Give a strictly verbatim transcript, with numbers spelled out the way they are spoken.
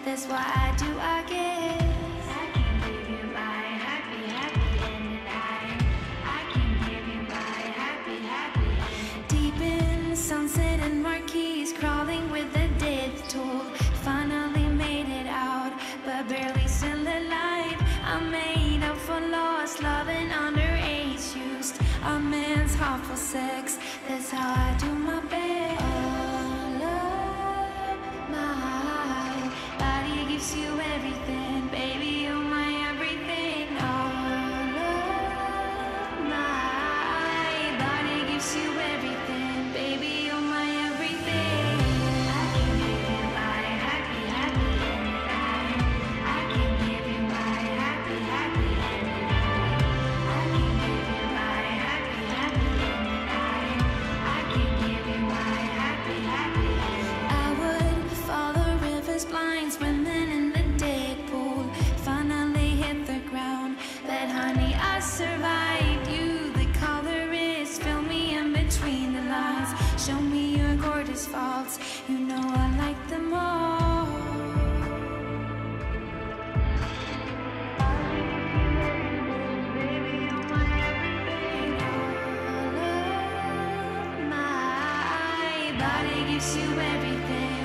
That's why I do, I guess. I can give you my happy, happy ending. I, I can give you my happy, happy ending. Deep in the sunset and marquees, crawling with the death toll. Finally made it out, but barely still alive. I made up for lost love and underage used. A man's heart for sex, that's how I do my best. All of my body gives you everything, baby, you're my everything. All of my body gives you everything, baby, you're my everything. I can give you my happy, happy ending. I, I can give you my happy, happy ending. I, I can give you my happy, happy ending. I, I can give you my happy, happy ending. I would follow rivers blind, swimming in the dead pool. Finally hit the ground, but honey, I survived you. The colorist, fill me in between the lines. Show me your gorgeous faults, you know I like them all. Baby, you're my everything. All of my body gives you everything.